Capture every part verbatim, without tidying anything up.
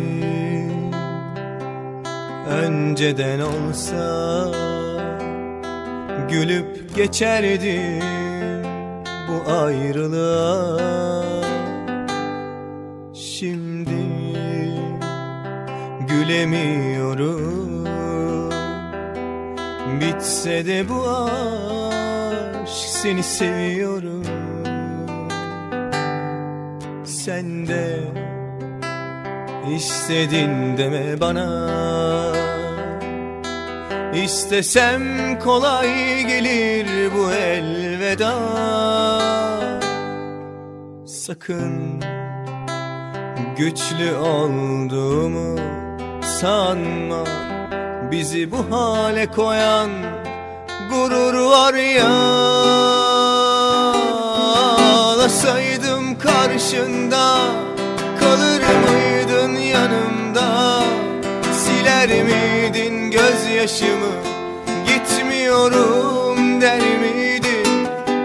Önceden olsa gülüp geçerdim bu ayrılığa. Şimdi gülemiyorum. Bitse de bu aşk, seni seviyorum. Sen de istedin deme bana. İstesem kolay gelir bu elveda. Sakın güçlü olduğumu sanma. Bizi bu hale koyan gurur var ya. Ağlasaydım karşında, kalır mıydın yanımda? Siler miydin gözyaşımı, gitmiyorum der miydin?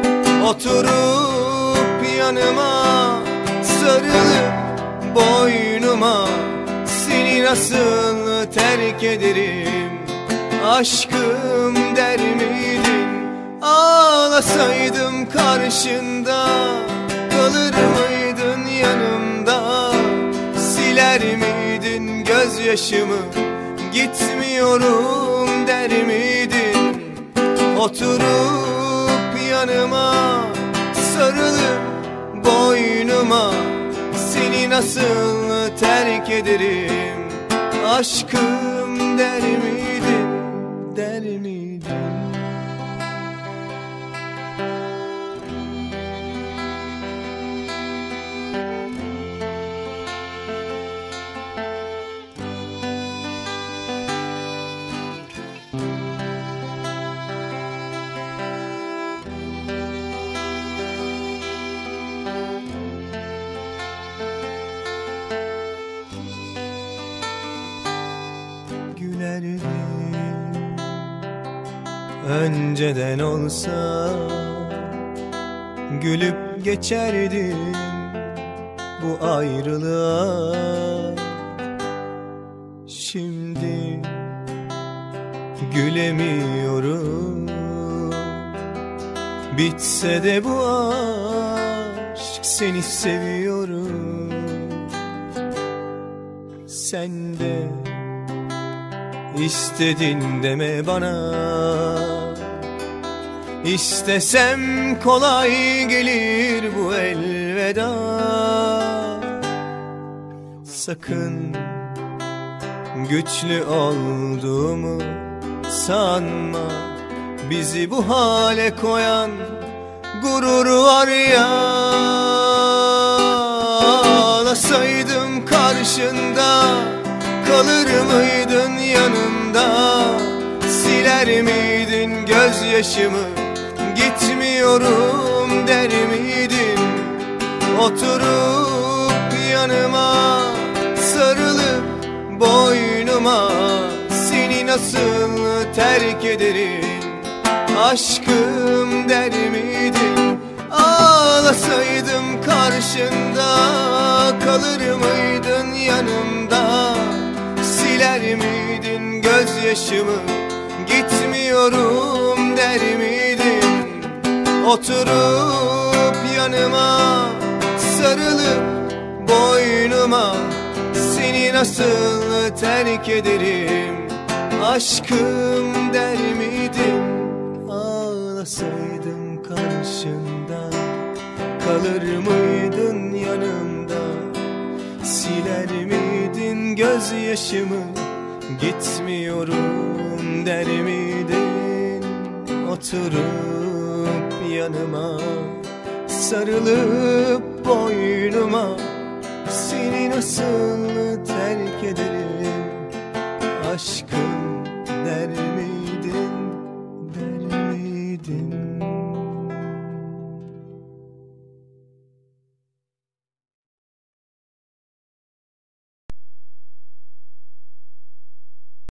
Oturup yanıma, sarılıp boynuma, seni nasıl terk ederim aşkım der miydin? Ağlasaydım karşında, kalır mıydın yanımda? Siler miydin gözyaşımı, gitmiyorum der miydin? Oturup yanıma, sarılıp boynuma, seni nasıl terk ederim aşkım der miydin, der miydin? Gülerdim önceden olsa, gülüp geçerdim bu ayrılığa. Şimdi gülemiyorum. Bitse de bu aşk, seni seviyorum. Sen de İstedin deme bana. İstesem kolay gelir bu elveda. Sakın güçlü olduğumu sanma. Bizi bu hale koyan gurur var ya. Ağlasaydım karşında, kalır mıydın yanımda? Siler miydin gözyaşımı, gitmiyorum der miydin? Oturup yanıma, sarılıp boynuma, seni nasıl terk ederim aşkım der miydin? Ağlasaydım karşında, kalır mıydın yanımda? Siler miydin gözyaşımı, gitmiyorum der miydin? Oturup yanıma, sarılıp boynuma, seni nasıl terk ederim aşkım der miydin? Ağlasaydım karşında, kalır mıydın yanımda? Siler miydin gözyaşımı, gitmiyorum der miydin? Oturup yanıma, sarılıp boynuma, seni nasıl terk ederim aşk